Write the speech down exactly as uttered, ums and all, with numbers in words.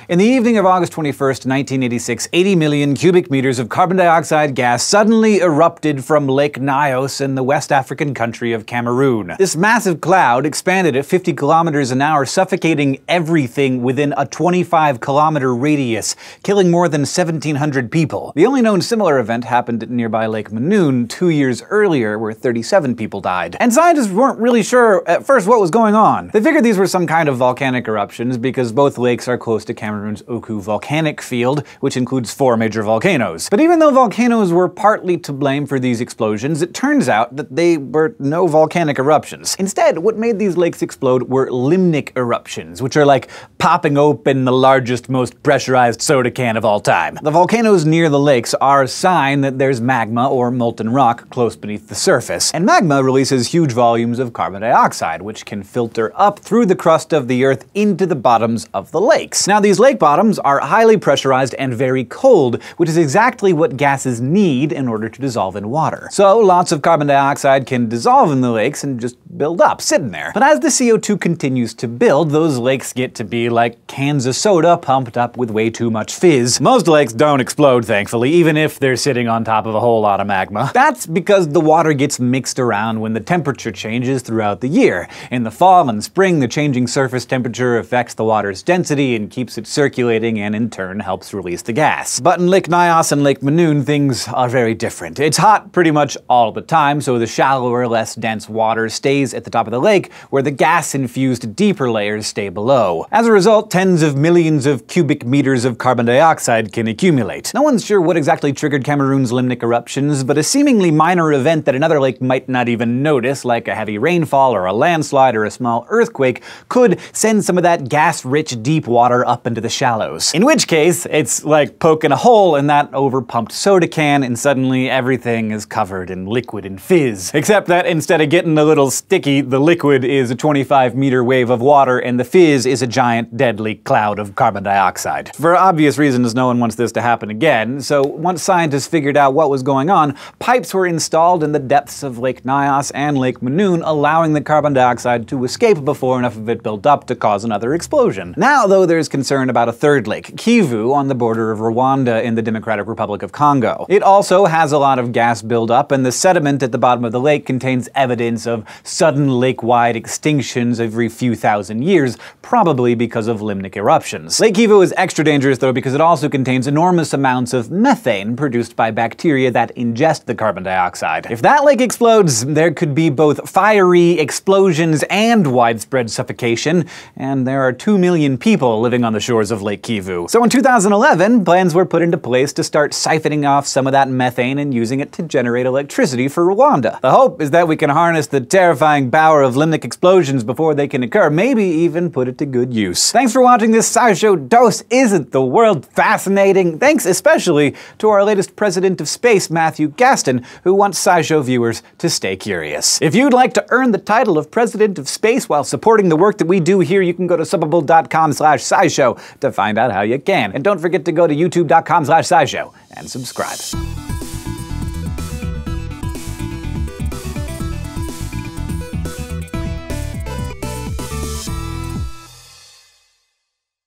In the evening of August twenty-first, nineteen eighty-six, eighty million cubic meters of carbon dioxide gas suddenly erupted from Lake N Y O S in the West African country of Cameroon. This massive cloud expanded at fifty kilometers an hour, suffocating everything within a twenty-five kilometer radius, killing more than seventeen hundred people. The only known similar event happened at nearby Lake Manoon two years earlier, where thirty-seven people died. And scientists weren't really sure at first what was going on. They figured these were some kind of volcanic eruptions because both lakes are close to Cameroon's volcanic field, which includes four major volcanoes. But even though volcanoes were partly to blame for these explosions, it turns out that they were no volcanic eruptions. Instead, what made these lakes explode were limnic eruptions, which are like popping open the largest, most pressurized soda can of all time. The volcanoes near the lakes are a sign that there's magma or molten rock close beneath the surface. And magma releases huge volumes of carbon dioxide, which can filter up through the crust of the earth into the bottoms of the lakes. Now, these lake bottoms are highly pressurized and very cold, which is exactly what gases need in order to dissolve in water. So lots of carbon dioxide can dissolve in the lakes and just build up, sitting there. But as the C O two continues to build, those lakes get to be like cans of soda pumped up with way too much fizz. Most lakes don't explode, thankfully, even if they're sitting on top of a whole lot of magma. That's because the water gets mixed around when the temperature changes throughout the year. In the fall and spring, the changing surface temperature affects the water's density and keeps it circulating, and in turn helps release the gas. But in Lake N Y O S and Lake Manoon, things are very different. It's hot pretty much all the time, so the shallower, less dense water stays at the top of the lake, where the gas-infused deeper layers stay below. As a result, tens of millions of cubic meters of carbon dioxide can accumulate. No one's sure what exactly triggered Cameroon's Limnic eruptions, but a seemingly minor event that another lake might not even notice, like a heavy rainfall or a landslide or a small earthquake, could send some of that gas-rich deep water up into the shallows. In which case, it's like poking a hole in that overpumped soda can and suddenly everything is covered in liquid and fizz. Except that instead of getting a little sticky, the liquid is a twenty-five meter wave of water and the fizz is a giant deadly cloud of carbon dioxide. For obvious reasons, no one wants this to happen again, so once scientists figured out what was going on, pipes were installed in the depths of Lake N Y O S and Lake Manoon, allowing the carbon dioxide to escape before enough of it built up to cause another explosion. Now, though, there's concern about a third lake, K I V U, on the border of Rwanda in the Democratic Republic of Congo. It also has a lot of gas buildup, and the sediment at the bottom of the lake contains evidence of sudden lake-wide extinctions every few thousand years, probably because of limnic eruptions. Lake K I V U is extra dangerous, though, because it also contains enormous amounts of methane produced by bacteria that ingest the carbon dioxide. If that lake explodes, there could be both fiery explosions and widespread suffocation, and there are two million people living on the shores of Lake K I V U. So in two thousand eleven, plans were put into place to start siphoning off some of that methane and using it to generate electricity for Rwanda. The hope is that we can harness the terrifying power of limnic explosions before they can occur, maybe even put it to good use. Thanks for watching this SciShow dose. Isn't the world fascinating? Thanks especially to our latest president of space, Matthew Gaston, who wants SciShow viewers to stay curious. If you'd like to earn the title of president of space while supporting the work that we do here, you can go to subbable dot com slash scishow to find out how you can. And don't forget to go to youtube dot com slash scishow and subscribe.